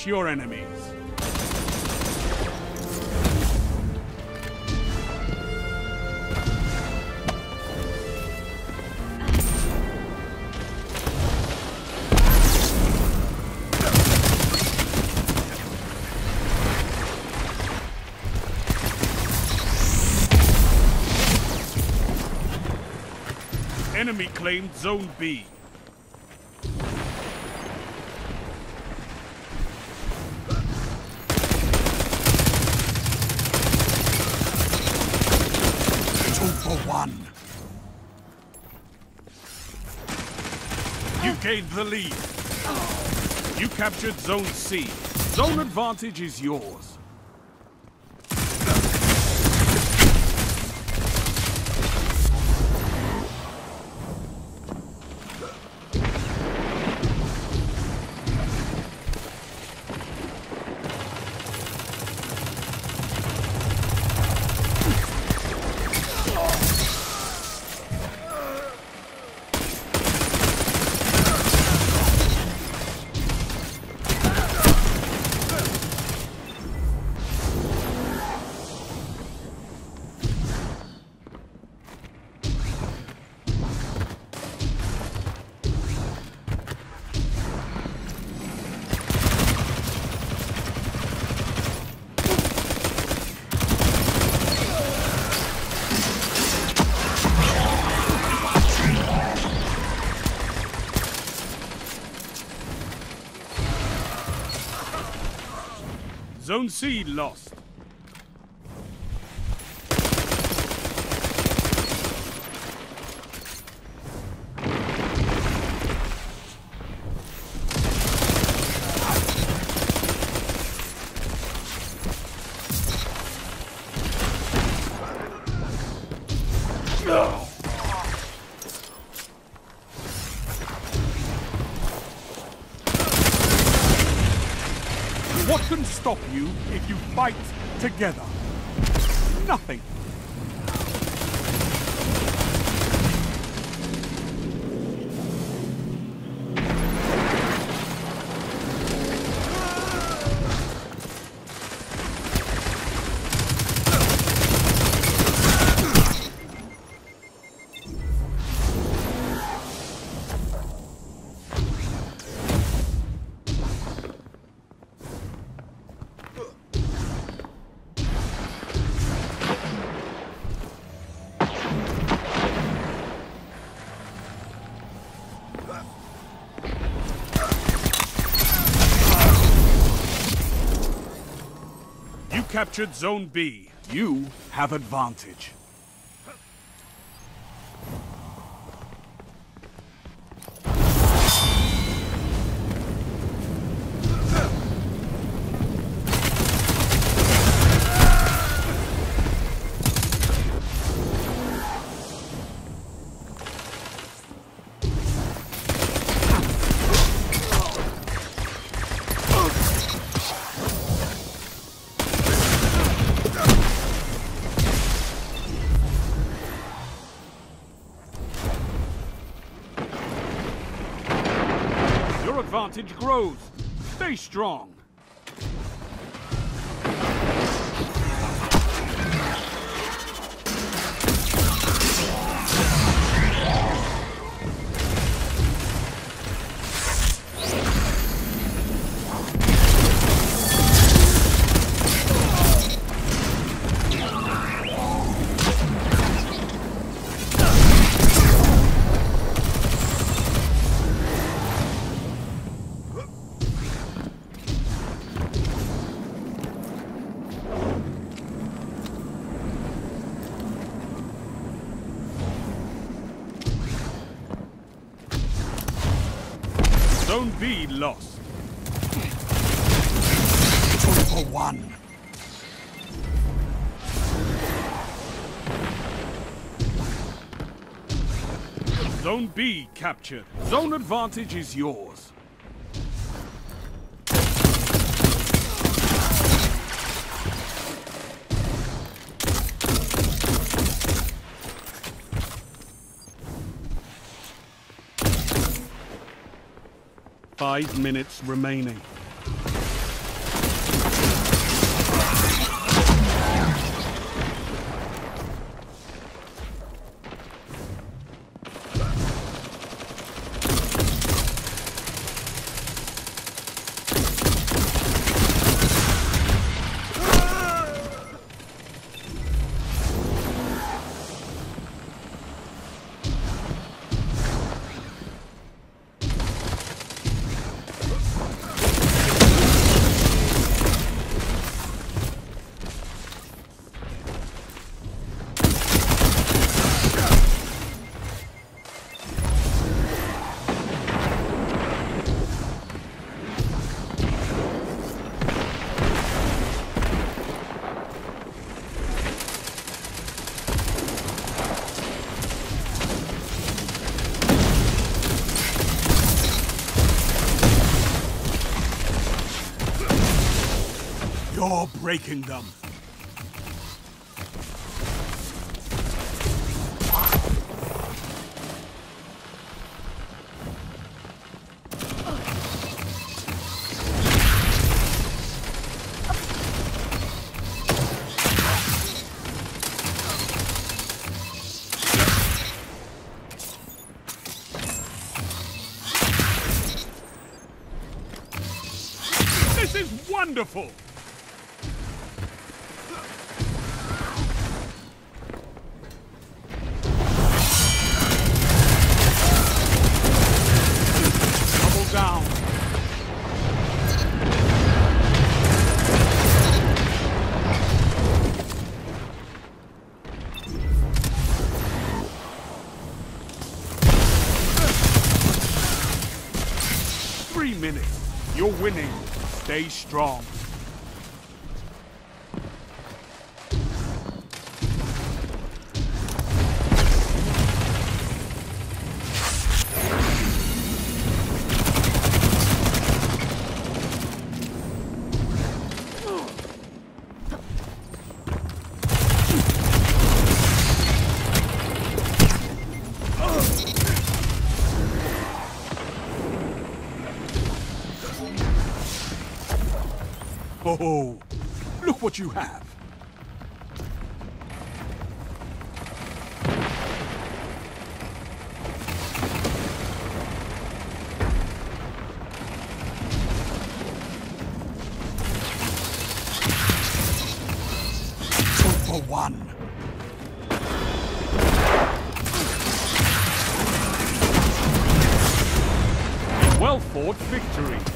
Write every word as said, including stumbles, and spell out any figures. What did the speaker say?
Crush your enemies. Enemy claimed Zone B. Two for one. You gained the lead. You captured Zone C. Zone advantage is yours. Zone C lost. No. What can stop you if you fight together? Nothing. Captured Zone B. You have advantage. Advantage grows. Stay strong. Zone B lost. Two for one. Zone B captured. Zone advantage is yours. Five minutes remaining. You're breaking them. This is wonderful! Double down. Three minutes. You're winning. Stay strong. Oh, look what you have. Two for one. Well fought victory.